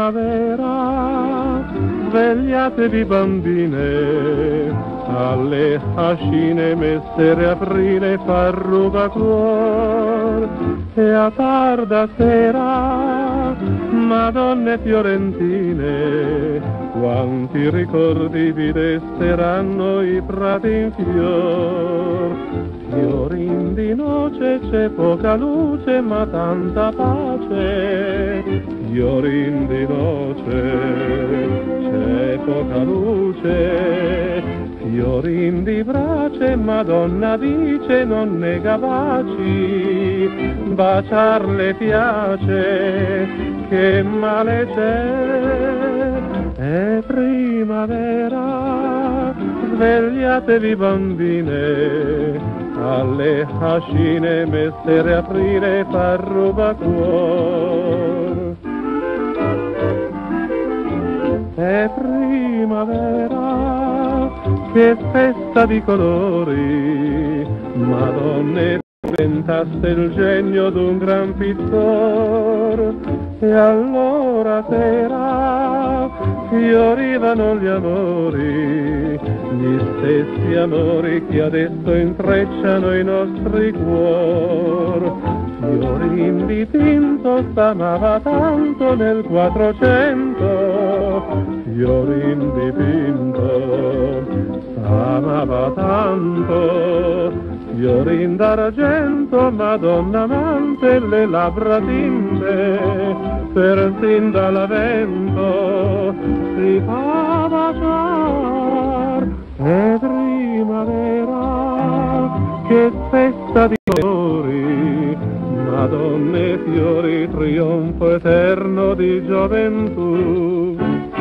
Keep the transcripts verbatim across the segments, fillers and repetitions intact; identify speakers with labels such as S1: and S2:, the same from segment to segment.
S1: primavera, svegliatevi bambine, alle ascine messere aprile farruga cuor, e a tarda sera, madonne fiorentine, quanti ricordi vi desteranno i prati in fior. Fiorin di noce c'è poca luce ma tanta pace, fiorin di noce c'è poca luce, fiorin di brace Madonna dice non ne capaci, baciarle piace, che male c'è, è primavera, svegliatevi bambine, alle ascine messere aprile farruga cuor. È primavera, che festa di colori, madonne diventasse il genio d'un gran pittor, e allora sera fiorivano gli amori, gli stessi amori che adesso intrecciano i nostri cuor. Fiorin dipinto s'amava tanto nel Quattrocento, fiorin dipinto s'amava tanto, fiorin d'argento, Madonna amante, le labbra tinte, persin dall'avento si fa baciar. È primavera, che festa di colori, madonne fiori, trionfo eterno di gioventù.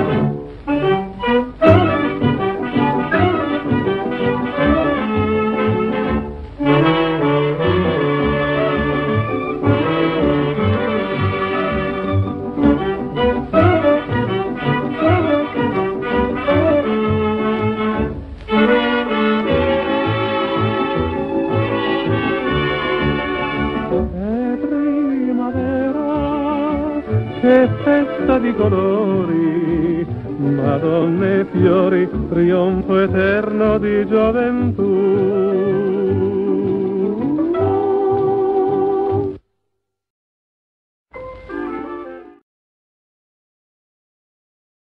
S1: Che festa di colori, madonne fiori, trionfo eterno di gioventù.